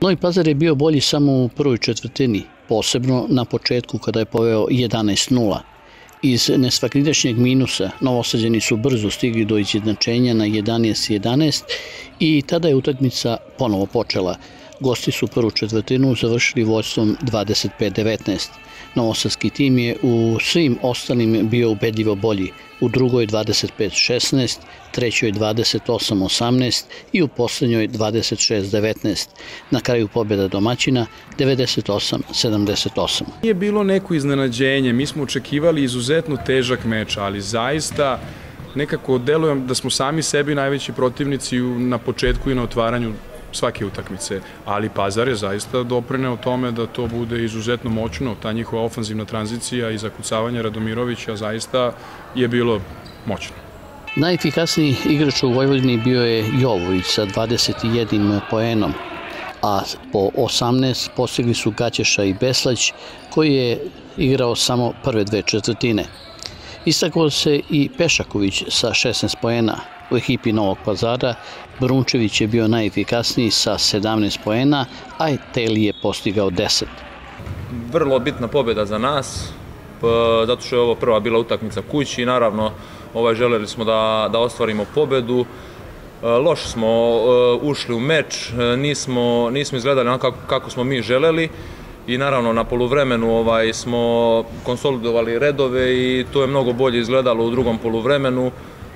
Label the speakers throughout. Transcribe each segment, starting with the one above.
Speaker 1: Novi Pazar je bio bolji samo u prvoj četvrtini, posebno na početku kada je poveo 11:0. Iz nesvakidašnjeg minusa Novosađani su brzo stigli do izjednačenja na 11:11 i tada je utakmica ponovo počela. Gosti su prvu četvrtinu završili vođstvom 25:19. Novosadski tim je u svim ostalim bio ubedljivo bolji. U drugoj 25:16, trećoj 28:18 i u poslednjoj 26:19. Na kraju pobjeda domaćina 98:78.
Speaker 2: Nije bilo neko iznenađenje, mi smo očekivali izuzetno težak meč, ali zaista nekako delujem da smo sami sebi najveći protivnici na početku i na otvaranju svake utakmice, ali Pazar je zaista doprineo tome da to bude izuzetno moćno, ta njihova ofanzivna tranzicija i zakucavanje Radomirovića zaista je bilo moćno.
Speaker 1: Najefikasniji igrač u Vojvodini bio je Jovović sa 21 poenom, a po 18 postigli su Gaćeša i Beslać, koji je igrao samo prve dve četvrtine. Istakao se i Pešaković sa 16 poena. U ekipi Novog Pazara Brunčević je bio najefikasniji sa 17 poena, a Teli je postigao 10.
Speaker 3: Vrlo bitna pobjeda za nas, zato što je ovo prva bila utakmica kući i naravno želeli smo da ostvarimo pobjedu. Loše smo ušli u meč, nismo izgledali onako kako smo mi želeli i naravno na poluvremenu smo konsolidovali redove i to je mnogo bolje izgledalo u drugom poluvremenu.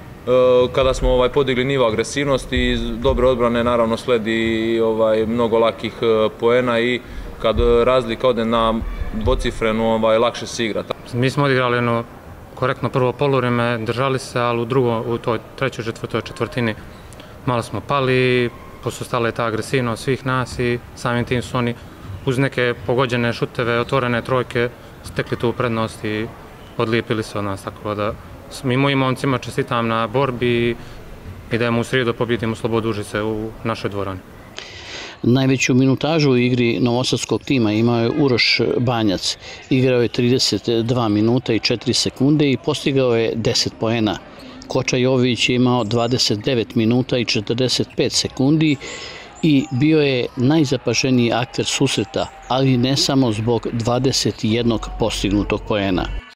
Speaker 3: Kada smo podigli nivo agresivnosti i dobre odbrane, naravno sledi mnogo lakih poena i kad razlika ode na dvocifrenu, lakše se igra.
Speaker 4: Mi smo odigrali jedno korektno prvo poluvreme, držali se, ali u toj trećoj, četvrtoj četvrtini malo smo pali, posustala je ta agresivnost svih nas i samim tim su oni uz neke pogođene šuteve, otvorene trojke stekli tu prednost i odlijepili se od nas, tako da mi mojim momcima čestitam na borbi i da je u srijedu pobjedimo Slobodu Užice u našoj dvorani.
Speaker 1: Najveću minutažu u igri novosadskog tima imao je Uroš Banjac. Igrao je 32 minuta i 4 sekunde i postigao je 10 poena. Koča Jović je imao 29 minuta i 45 sekundi i bio je najzapaženiji akter susreta, ali ne samo zbog 21 postignutog poena.